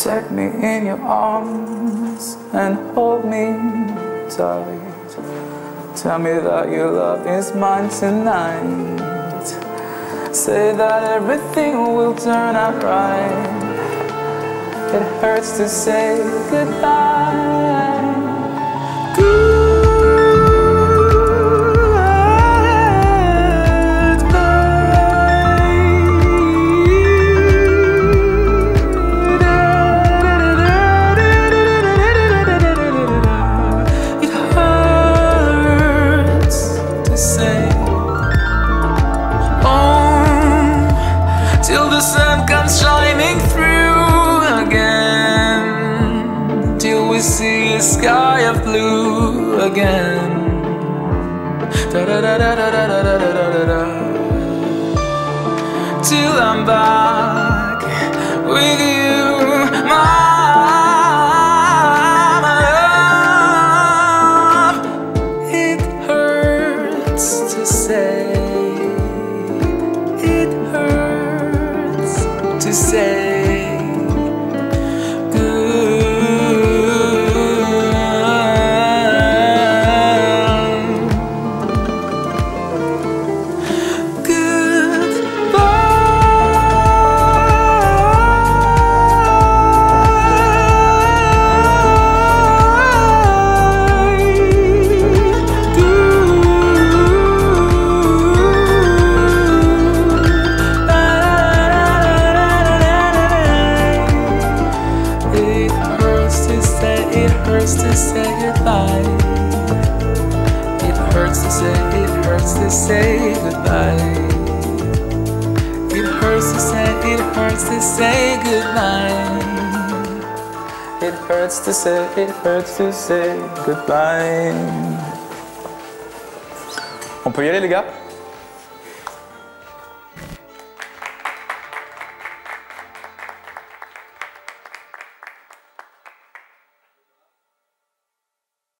Take me in your arms and hold me tight. Tell me that your love is mine tonight. Say that everything will turn out right. It hurts to say goodbye. Till the sun comes shining through again, till we see a sky of blue again. Da da da da da da da da da da. Till I'm back with you, my love. It hurts to say. Say it hurts to say goodbye. It hurts to say goodbye. It hurts to say goodbye. It hurts to say goodbye. On peut y aller les gars?